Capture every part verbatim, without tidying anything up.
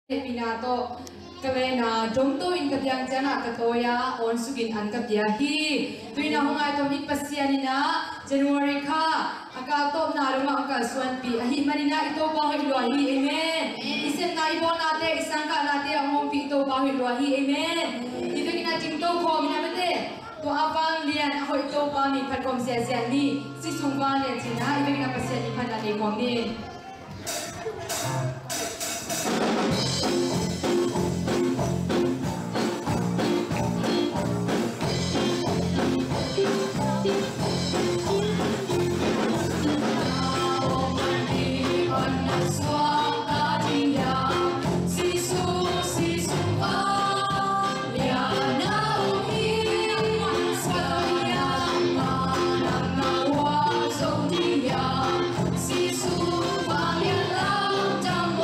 Pinato kalena jomto in kabyang jana katoya on sugin an kabya hi tuina hungai to mi pasianina January kha aka top na ruma aka swan pi ahi manina ito pa hi lo hi amen isen nai bo na te isang ka na te among pi to pa hi lo hi amen ito kina jingto ko mina mate to apang lian hoi to pa mi phat kom sia sia ni si sungwa ne china ito kina pasiani phana ne kom ni Hãy subscribe cho kênh Ghiền Mì Gõ để không bỏ lỡ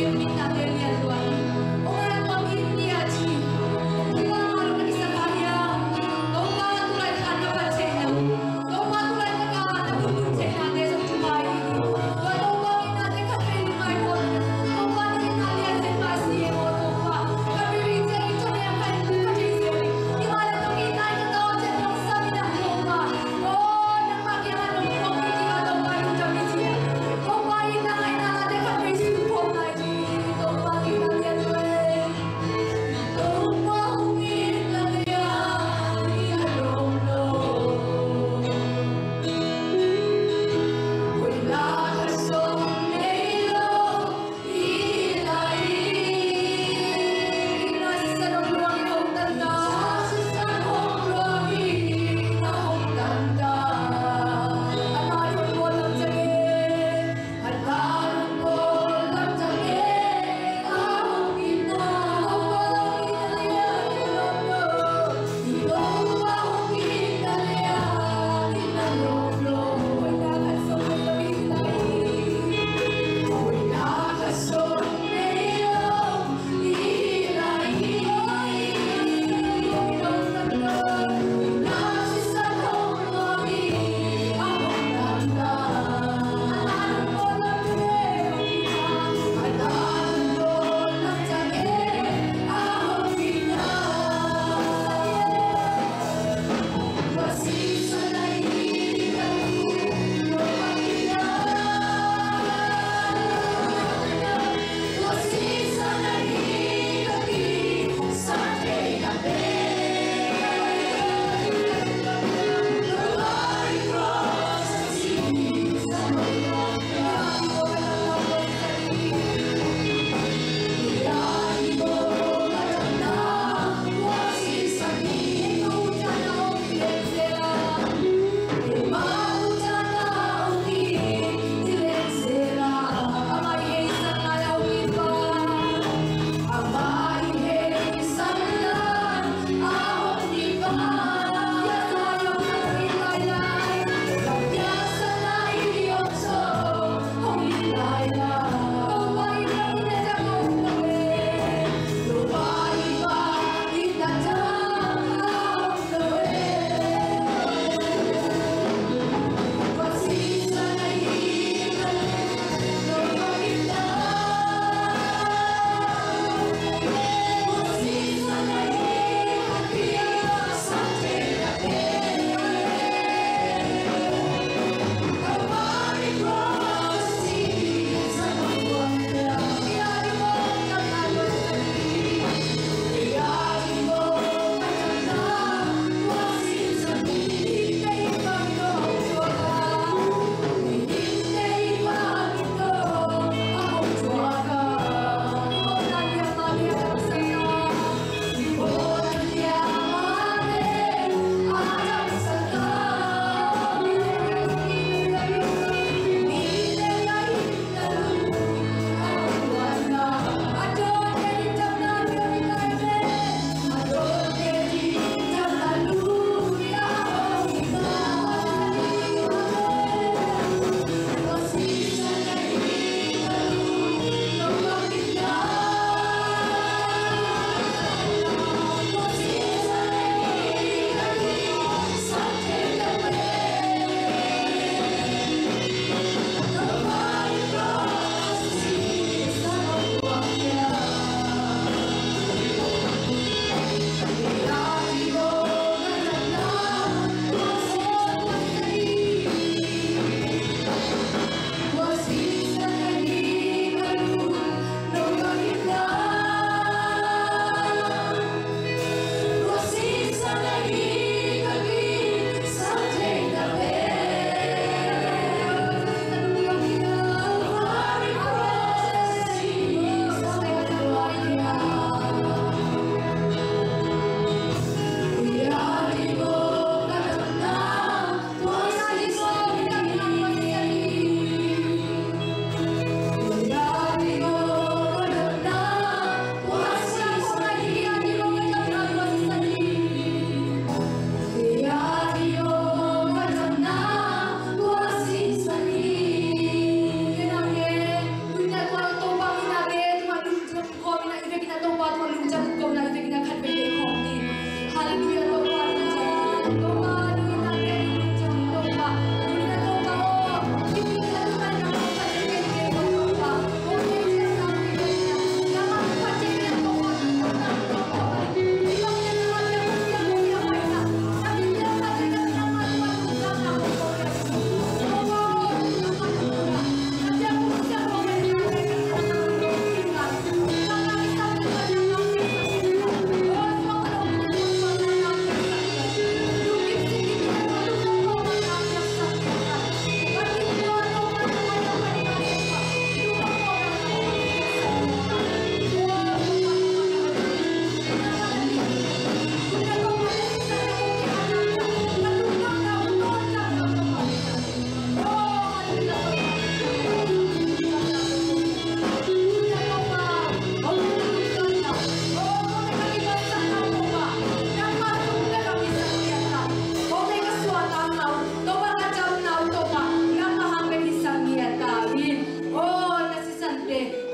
Oh,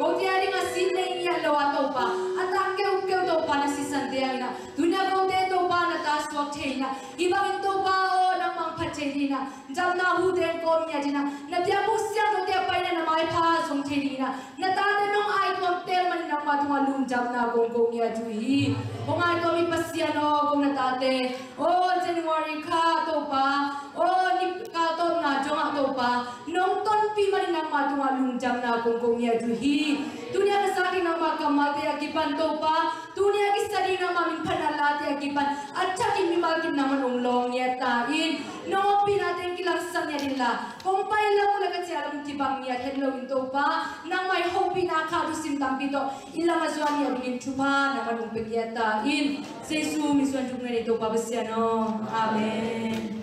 go dia ring asin nei ya lawa to pa atak ke uke to pa na si sante ina dunia go de to pa na ta swak theina ibang to pa o na mang phache dina jamna hu den ko nya dina na bia mu sia do dia pa na mai pha song theina na ta de nong ai to tel man na ma thwa lum jamna gong gong ya tu hi ong ai to mi pasia no gong na ta te o January kha to pa o ni ka to na jong to pa nong ton pi man na ma thwa lum jamna gong gong ya tu hi dunia ka sa na ma ka ma te akipan to pa dunia ki sari na ma min phanala te akipan acha ki mi ma ki na man ong long ya ta in no pi na te ki lang sang ya dilla kong pai la ko la ka cha lam ki bang ya hello in to pa na mai ho pi na kha du sim tam pi to ila ma zwan ya ring thu pa na man ong pe ya ta in jesu mi zwan juk ne to pa ba sia no amen.